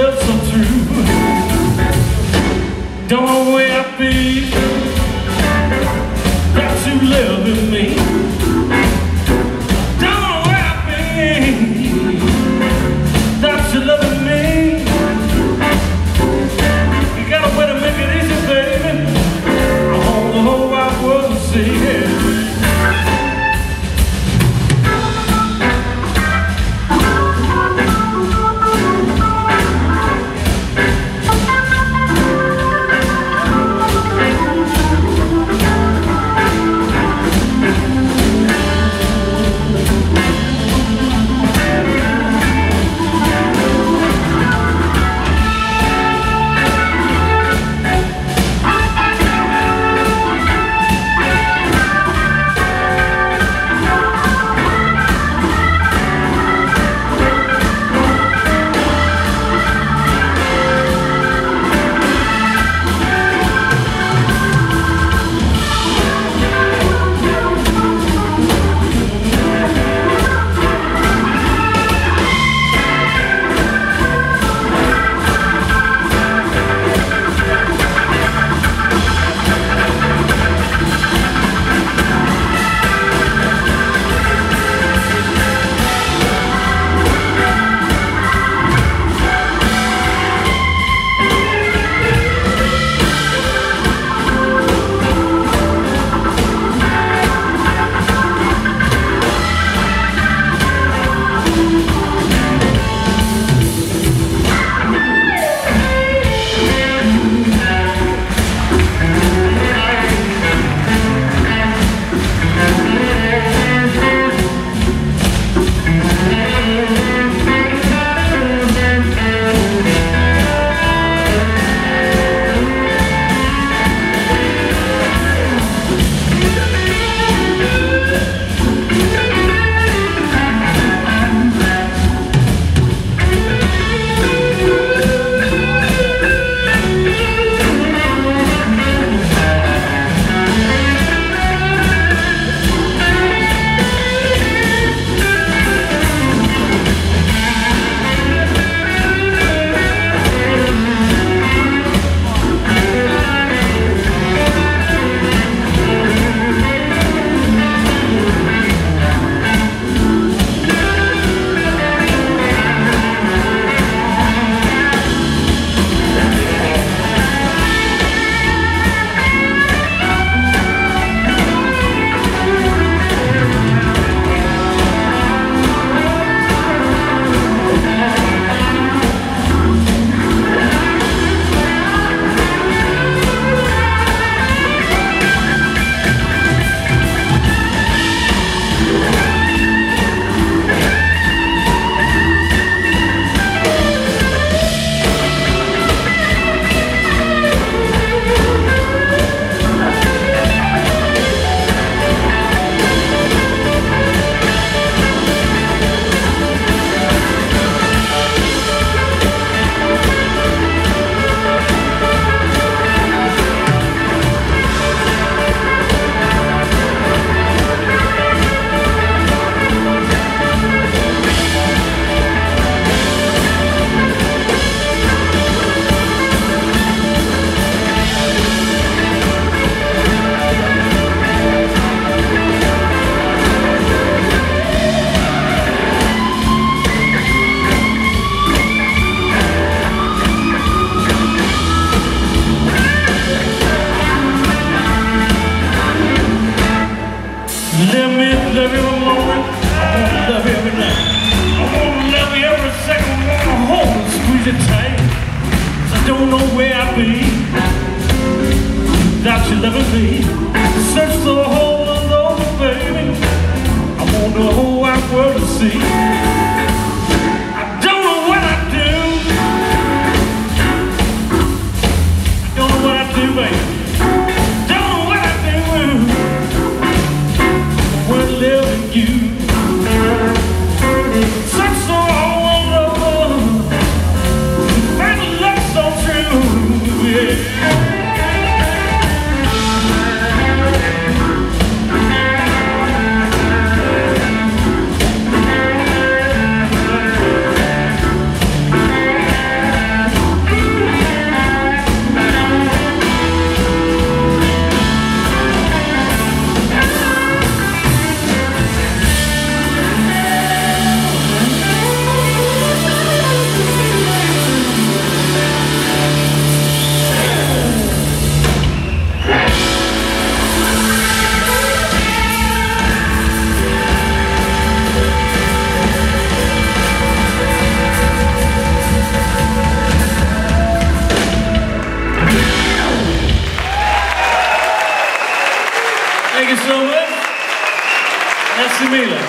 love so true. Don't know where I feel that you loving me. Don't know where I feel that you loving me. You got a way to make it easy, baby. I want the whole wide world to see it. Let me love you every moment, I wanna love you every night. I wanna love you every second, wanna hold and squeeze you tight. 'Cause I don't know where I'd be without you loving me. Search the whole world over, baby. I want the whole wide world to see. I don't know what I'd do. I don't know what I'd do, baby. You search so all over, find love so true, yeah. Miller.